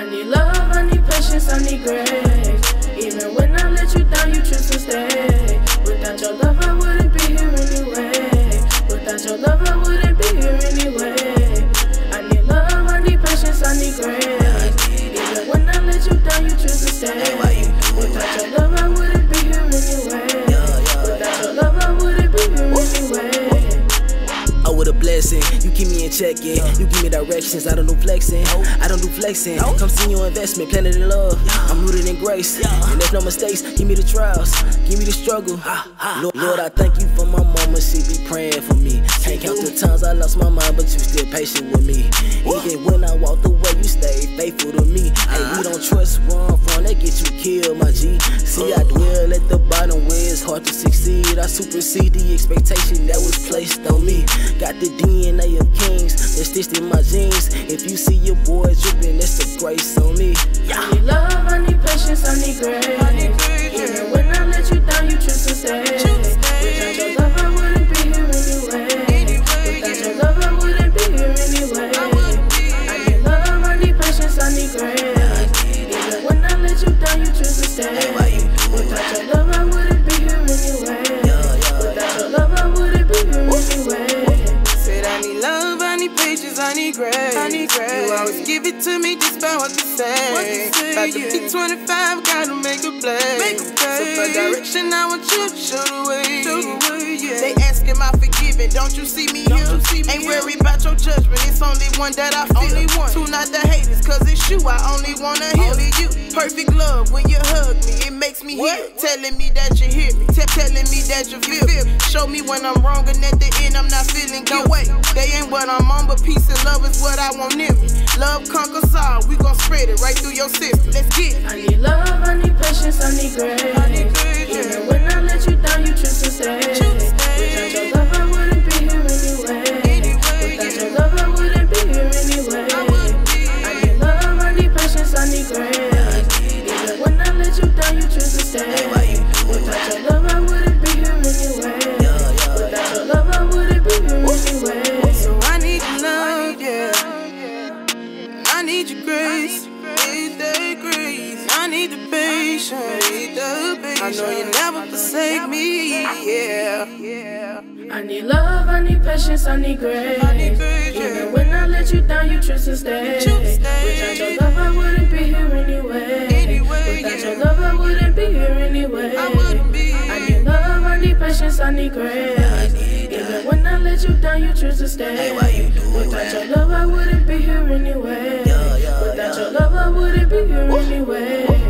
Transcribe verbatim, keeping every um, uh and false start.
I need love, I need patience, I need grace. Even when I let you down, you choose to stay. Without your love, I wouldn't be here anyway. Without your love, I wouldn't be here anyway. I need love, I need patience, I need grace. Even when I let you down, you choose to stay. Without your love, I wouldn't be here anyway. Without your love, I wouldn't be here anyway. Oh, what a blessing. You keep me in check, yeah. You give me directions. I don't do flexing. I don't do flexing. Come see your investment, planet of love. I'm rooted in grace, and there's no mistakes. Give me the trials, give me the struggle. Lord, Lord, I thank you for my mama. She be praying for me. Can't count the times I lost my mind, but you still patient with me. Even when I walked away, you stayed faithful to me. Hey, we don't trust where I'm from, they get you killed, my G. See, I dwell at the bottom where it's hard to succeed. I supersede the expectation that was placed on me. Got the D N A of kings that's stitched in my jeans. If you see your boy dripping, that's the grace on me. I need love, I need patience, I need grace. Even when I let you down, you choose to stay. Without your love, I wouldn't be here anyway. Without your love, I wouldn't be here anyway. I need love, I need patience, I need grace. Even when I let you down, you choose to stay. Without your love, I wouldn't be here anyway. Without your love, I wouldn't be here anyway. I need love, I need patience, I need grace. I need grace. You always give it to me despite what you say. About to be twenty-five, gotta make a play. Make a play. So for direction, I want you to show the way. Show the way, yeah. They asking my forgiving, don't you see me here? See me Ain't here. Worried about your judgment, it's only one that I feel. Only one. Two not the haters, cause it's you, I only wanna hear. Only you. Perfect love when you hug me, it makes me hear. Telling me that you hear me, T telling me that you feel me. Show me when I'm wrong and at the end I'm not feeling good. Wait, they ain't what I'm on, but peace and love is what I want near me. Love conquers all, we gon' spread it right through your system. Let's get it. I need love, I need patience, I need grace. I need grace. Even when I let you down, you choose to stay. Without your love, I wouldn't be here anyway. Without your love, I wouldn't be here anyway. I need love, I need patience, I need grace. Even when I let you down, you choose to stay. Without your love, I wouldn't be here anyway. Without your love, I wouldn't be here anyway. So I need your love, yeah. I need your grace. Need the grace. I need the patience. Need the patience. I know you never forsake me, yeah. I need love, I need patience, I need grace. I need grace, yeah. Even when I let you down, you choose to stay. Without your love, I wouldn't be here anyway. Anyway, Without yeah. your love, I wouldn't be here anyway. I wouldn't be. I need love, I need patience, I need grace. Even when I let you down, you choose to stay. Without your love, I wouldn't be here anyway. Without your love, I wouldn't be here anyway.